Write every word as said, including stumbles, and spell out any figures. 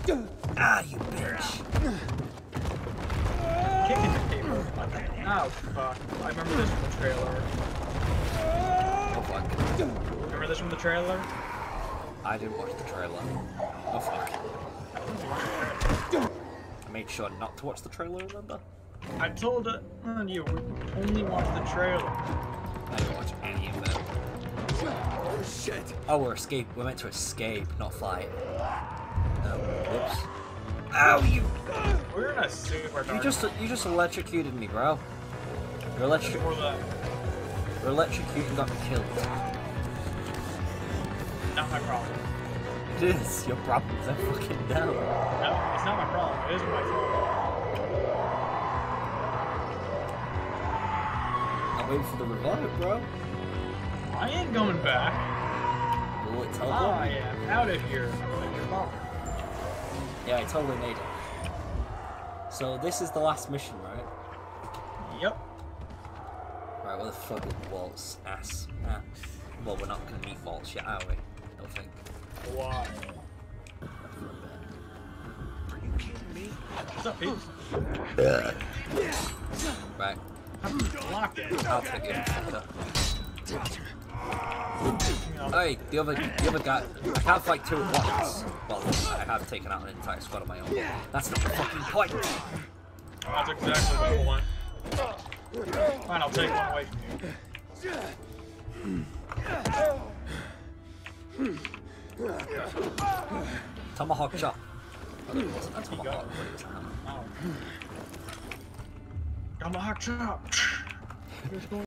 Ah, you bitch. Kicking the table. Oh, fuck. I remember this from the trailer. Oh, fuck. Remember this from the trailer? I didn't watch the trailer. Oh, fuck. I made sure not to watch the trailer, remember? I told it on you, we only watched the trailer. I didn't watch any of it. Oh, shit. Oh, we're escape. We're meant to escape, not fight. Oh, whoops. Ow, you! We're in a super dark. You just, you just electrocuted me, bro. You're electric. Before that. You're electrocuted and got me killed. Not my problem. It is your problem. I fucking know. No, it's not my problem. It is my fault. I'm waiting for the revive, bro. I ain't going back. Will it tell I them? am out of here. Like your mom. Yeah, I totally made it. So this is the last mission, right? Yep. Right, where the fuck is Walt's ass? Ah. Well, we're not gonna meet Walt's yet, are we? I don't think. Why? Not for a bit. Are you kidding me? What's up, peeps? Right. Lock it. I'll take it. Hey, the other, the other guy. I can't fight two at once. Well, I have taken out an entire squad of my own. That's not the fucking point. That's exactly what I want. Fine, I'll take one away from you. Tomahawk chop. Oh, it wasn't a tomahawk, but it was a hammer. Oh. Tomahawk chop.